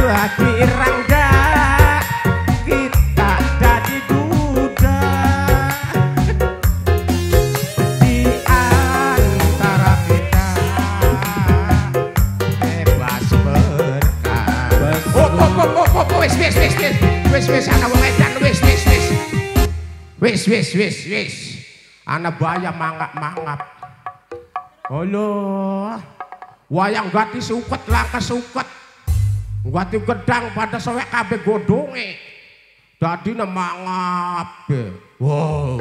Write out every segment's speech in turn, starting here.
lagi rangga kita jadi duda di antara kita bebas berkah. Wis ana wong edan wis ana baya mangap halo wayang gati suket lah kesuket gati gedang pada sowek kabeh godonge dadine mangap wow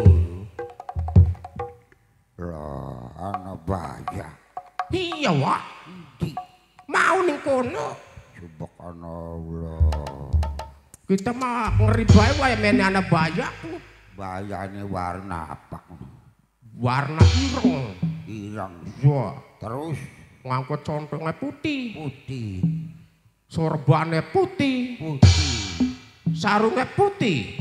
lah ana baya iya wak mau ning kono subhanallah kita mah ngeri bae wae mene ana baya bayane warna apa warna ireng ya terus ngangkut contongnya putih sorbane putih sarungnya putih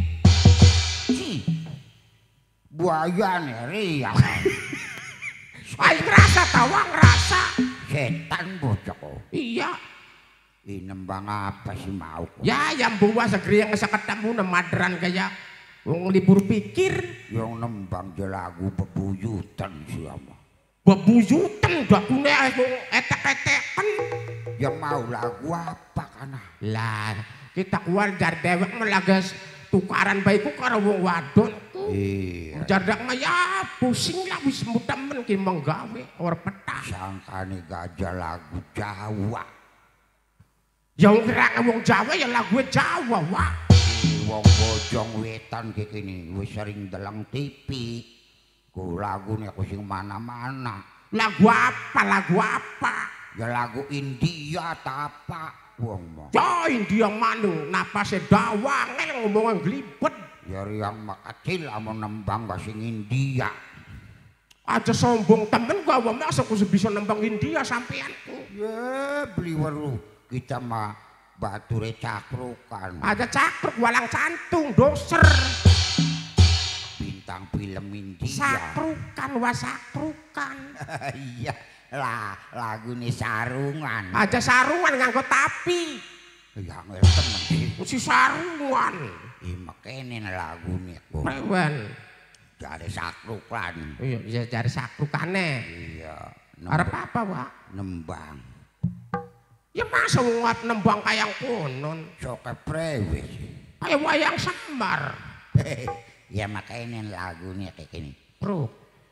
buayane riang ayo ngerasa tawa ngerasa setan bocah iya ini nembang apa sih mau ya yang buah segeri yang ketemu nemadran kayak wong libur pikir yang nembang lagu bebuyutan siapa bebuyutan dakune etek-etekan ya mau lagu apa kana lah kita keluar dari dewek melagas tukaran baikku karo wong wadon iya jardak mah ya pusing lah wis mutemen ki menggawe ora petah sangkane gajah lagu Jawa yang kira wong Jawa ya lagu Jawa wah wong bojong wetan kayak gini wis sering dalang TV ku lagu nih aku sing mana-mana lagu apa ya lagu India apa wong mau ya India manung napasnya dawang ngomongnya gelibet ya yang makacil mau nembang bahasa India aja sombong temen gua masa aku bisa nembang India sampeanku ya beli waru kita mah bature cakrukan ada cakruk walang cantung doser bintang film India sakrukan wasakrukan iya lah lagu nih sarungan aja sarungan nganggo tapi yang temen si sarungan makanya lagu nih prewen dari sakrukan iya bisa cari sakrukane iya arep apa wak nembang ya masa nguat nembang kayak konon soke prewis kayak wayang Semar ya makanya lagunya kayak gini bro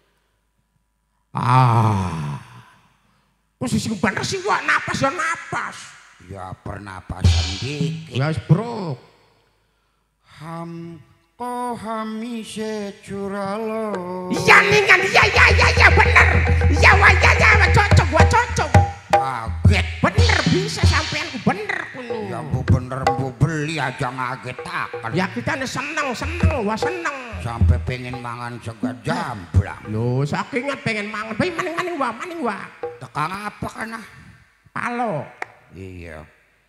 posisi bener sih wak napas ya pernapasan dikit ya bro hamko hamise curalo iya ningan iya bener iya wajah cocok gua cocok kaget bener bisa sampean bener kuno ya bu bener bu beli aja ngagetakan ya kita seneng wah seneng sampai pengen mangan sega jamblang lo saking pengen mangan bayi maning wah tekan apa kana palo iya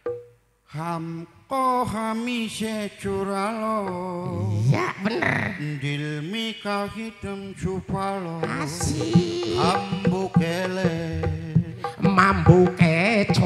hamko hamise curalo iya bener dilmi kahitem supalo asik ambu kele mambu keco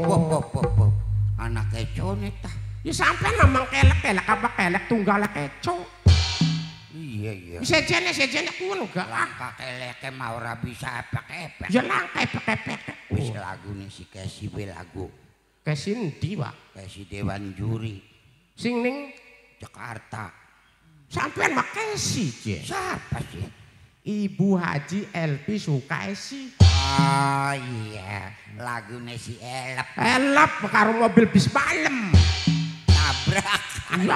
anak keco nih tah ya sampai memang kelek apa kelek tunggal keco iya sejene kuno gak langka keleke mau ora bisa epek-epek ya langka epek-epek wis lagu nih si Kesi lagu Kesinti Pak Kesi Dewan Juri sing ning Jakarta sampean mak Kesi siapa sih Ibu Haji Elpi Sukaisi iya lagunya si Elap karo mobil bis balem tabrak ya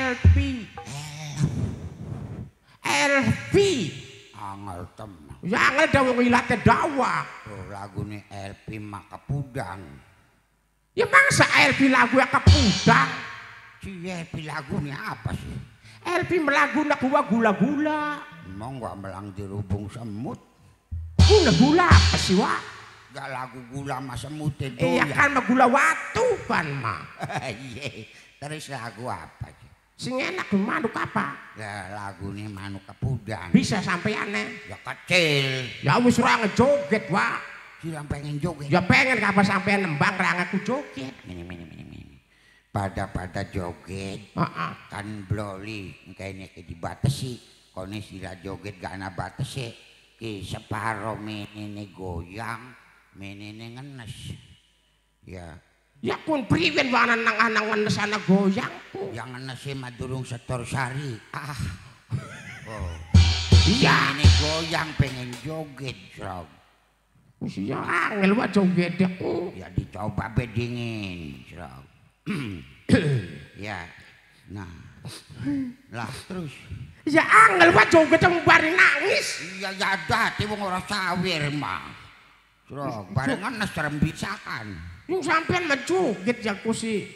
Elpi angel temen ya angel dawa ngilate dawa lagunya Elpi Makapudang ya mangsa Elpi lagu yang kepudang si Elpi lagunya apa sih Elpi melagu nak gula-gula emang gak melang dirubung semut gula apa sih wak gak lagu gula sama semut itu iya kan mah gula watu kan mah iya terus lagu apa sing enak manuk apa ya lagu ini manuk kepudang bisa sampai aneh ya kecil ya wis ora ngejoget wak silang pengen joget ya pengen kapan sampai nembang ra ngaku joget ini pada joget. Kan bloli kayaknya dibatasi. Kone sila joget gak ana batasi. Ki separo menene goyang, menene ngenes. Ya. Ya kun priwen wa nang-nang ngenes ana goyang ku. Yang ngenes mah durung setor sari. Oh. Iya, ini goyang pengen joget, Srog. Iya, angel wa joget aku. Ya dicoba be dingin, Srog. Ya. Nah. Lah terus. Ya angel wa joget bari nangis. Iya ya dadi wong ora sawir mah. Srog, barengan nes rembisakan. Yung sampean mah joget ya ku si.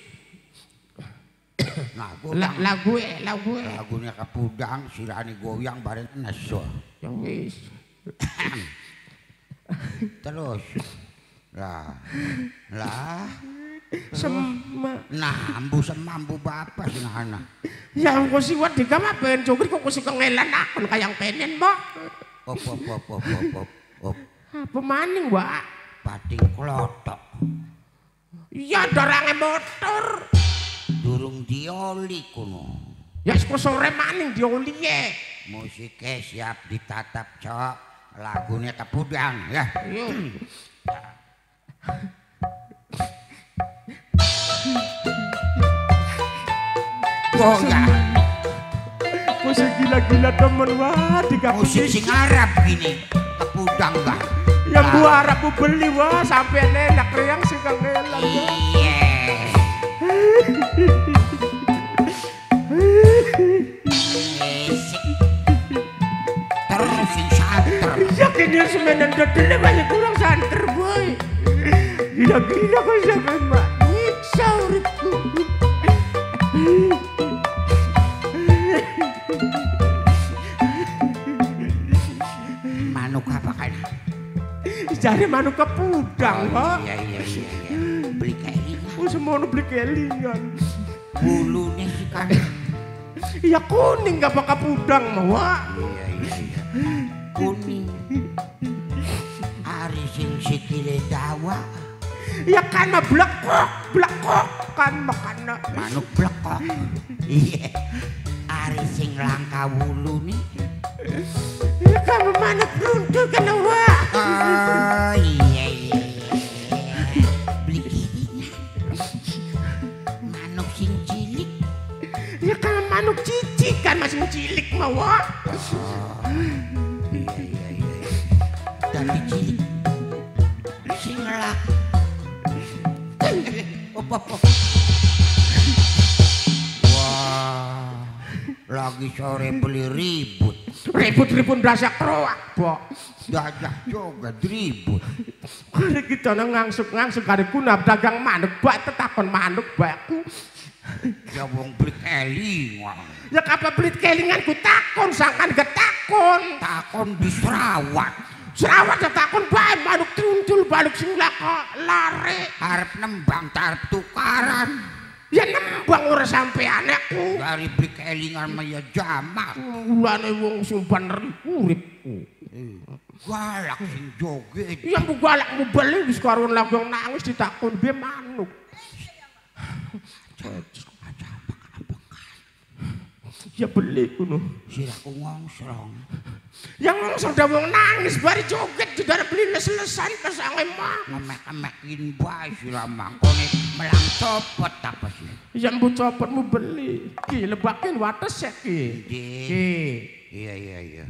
Nah, lagunya kapudang sirane goyang bareng neso. Ya wis. Terus. Lah. Nah, ambu semambu bapak sinana. Ya kok si wadi gama pengen joget kok si kengelan akon kayang penen mo. Op. Apa maning, Wak? Pating klotok. Iya, dorange motor. Durung dioli kuno. Ya sore maning dioli ye. Musiknya siap ditatap, Cok. Lagunya kapudang ya. Yuk. Oh ya. Musik gila-gila temen wah di musik sing Arab gini. Kapudang enggak. Yang buah Arab bu beli wah sampai enak riang sih kang elang. Iya. Terus sing santer. Iya kini semenan dodolnya banyak kurang santer boy. Gila-gila kok sampai mbak nyiksa uripku. Manuk apa kan? Cari manuk kepudang kok. Iya. Beli kelingan. Oh semono beli kelingan. Bulunya sih kan. Iya kuning gak pakai pudang mah. Iya. Kuning. Ari sing sikile dawa. Ya kan mah blekok kan makan manuk blekok. Iya. Ari sing langka wulu nih. Ya kan manuk runtuh kan wah. Oh iya. Beli kiringan. Manuk sing cilik. Ya kan manuk cicik kan masih cilik mah wah. Iya. Tapi cilik. Sing ngelak. Wah, lagi sore beli ribut dasak roak, Bok. Dadak juga ribut. Kare kita ngangsuk kare kunap dagang manuk bak tetakon manuk bakku. Ya wong beli kelingan. Ya kapan beli kelinganku takon sangkan getakon. Takon di Serawat. Serawat tetakon bae manuk truntul balik sing lare. Arep nembang tarep tukaran. Ya nembang ora sampean aku. Dari beli kelingan maya jamak. Mulane wong sing bener uripku. Galak sing joget. Ya mbok galakmu beli wis karo lagu nangis ditakon piye manuk. Ya beli kuno. Siraku ngongsrong. Yang ngongsrong dah wong nangis bari joget judar beli selesai kesange mah. Ngemek-ngemekin bae sira mangkone melang copot apa sih? Ya mbok copotmu beli. Ki lebakin wates ya ki. Iya.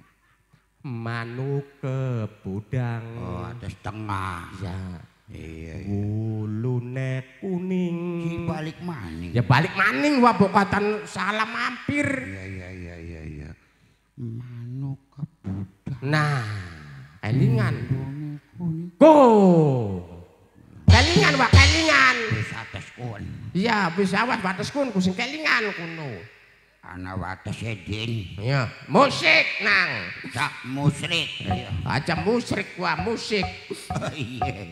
Manuk kepudang. Oh, atas tengah. Ya. Iya. Wulune kuning. Ki balik maning. Ya balik maning wah bokatan salah mampir. Iya. Manuk kepudang. Nah, kelingan. Kelingan wah kelingan. Wis atas kun. Iya, bisa awas batas kun sing kelingan kuno. Ana wates edin. Iya, musik nang. Sak musrik. Iya. Aja musrik wah musik. Iya.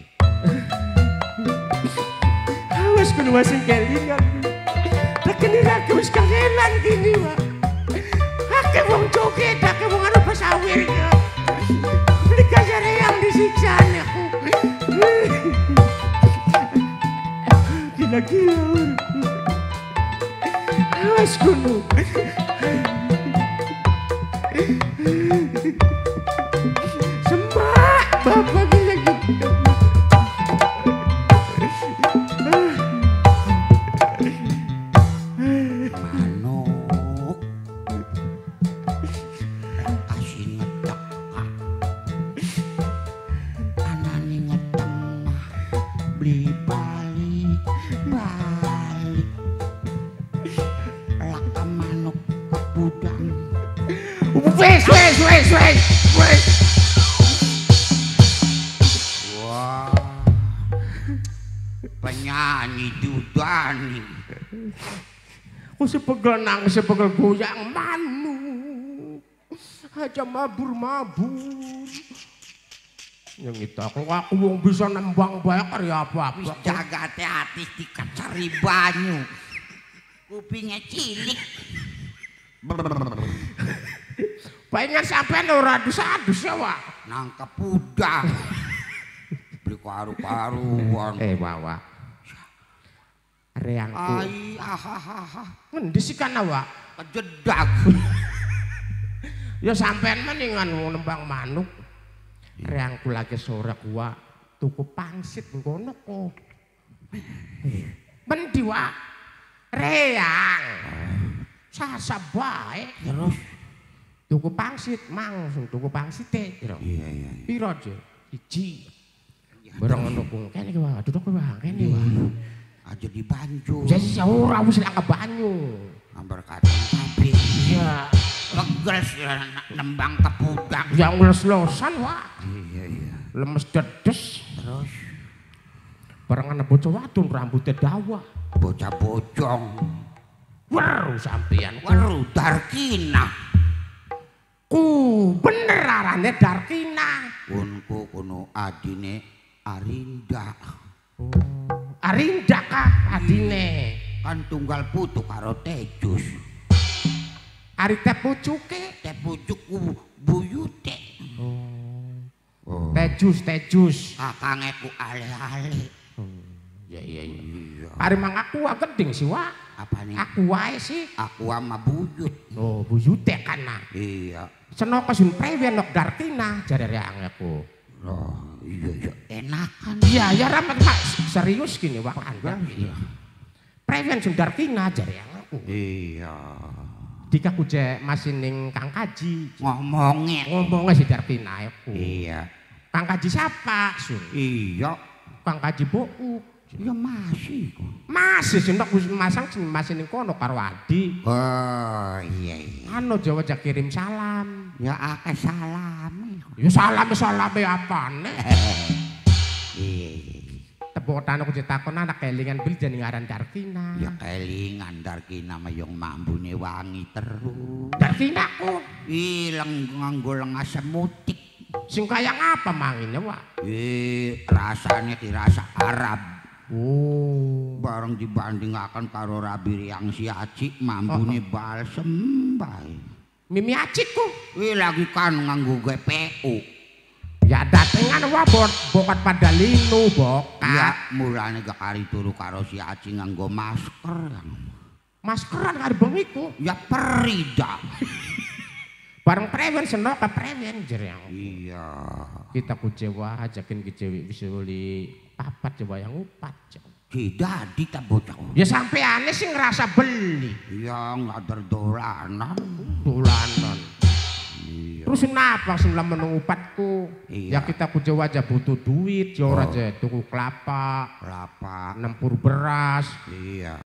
Awas kuno sing kelingan. Tekeni lagi wis kangelan gini wah. Ake wong joget, ake wong anu pasawirnya. Beli kasare yang disiksa aku. lagi ya. Awas kuno. Semak bapak lagi. Manuk kasih ngedek anane ngetengah beli balik laka manuk kepudang wes wah penyanyi dudani Aku sepegel nangis, sepegel goyang manu. Aja mabur-mabur. Yang itu aku wong bisa nembang bae karya apa-apa. Wis jagate atis dikacari banyu. Kupingnya cilik. Pengen sampean ora adus-adus ya, Wak. Nangkep udang. Beli karu-karuan. Wawa. Reangku. Ai Ngendi sih kan, Wak? kejedak. Ya sampean mendingan nembang manuk. Reangku lagi sore gua tuku pangsit ngono kok. Mendi, Wak? Reang. Sasa bae. Terus tuku pangsit, langsung tuku pangsit piro? iya. Piro aja? Iji. Barang ngono ku kene ki wae, duduk wae kene wae. Aja di banyu. Wis ora wis lak banyu. Ambar kadang kabeh. Iya. Legres nembang kepudang. Ya ngles-lesan, Wak. Iya. Lemes dedes. Terus Barang ana bocah wadon rambutnya dawa. bocah bojong. Weru sampean. Weru Darkina. Bener arane Darkina. Kunku kuno adine Arinda. Arinda kah adine? Kan tunggal putu karo Tejus. Ari teh pucuke. Teh pucukku buyute. Tejus. Kakange ku ale-ale. Iya. Ari mangaku gedeng sih, Wak. Apane? Aku wae sih. Aku ama buyut. Oh, buyute kana. Iya. Senoko sun prewen nok Darkina jare reang aku. Oh, iya. Enakan. Iya, ya ramat Mak. Serius gini, Wak. Iya. Prewen sun Darkina jare reang aku. Iya. Dika kuje masih ning Kang Kaji. Ngomongnya si Darkina aku. Iya. Kang Kaji siapa, Sun? Iya. Kang Kaji Bouk. Ya masih. Masih senok masang masih ning kono karo Adi. Oh, iya. Anu Jawa jak kirim salam. Ya akeh salam. Ya salame apane? Iya. Tebotan aku ditakon anak kelingan bil jeneng aran Darkina. Ya kelingan Darkina mayong mambune wangi terus. Darkina ku Ilang nganggo lengas semutik. sing kaya ngapa mangine, Wak? Rasane dirasa Arab. Oh, Bareng dibandingaken karo Rabi Riang si Acik mambune balsem bae. Mimi Acik ku. Lagi kan nganggo GPU. Ya datengan wa bokat pada linu bokat. Ya mulane gak kari turu karo si Acik nganggo masker. Maskeran karo bengiku. Ya perida. Bareng prewen senok ke prewen jereng. Iya. Kita kucewa ajakin kecewi bisa beli papat coba yang upat. Tidak ditabocok. Ya sampai aneh sih ngerasa beli. Ya nggak dolanan. Dolanan. Iya. Terus kenapa sih menunggu upatku? Iya. Ya kita kucewa aja butuh duit. Ya aja tuku kelapa. Kelapa. Nempur beras. Iya.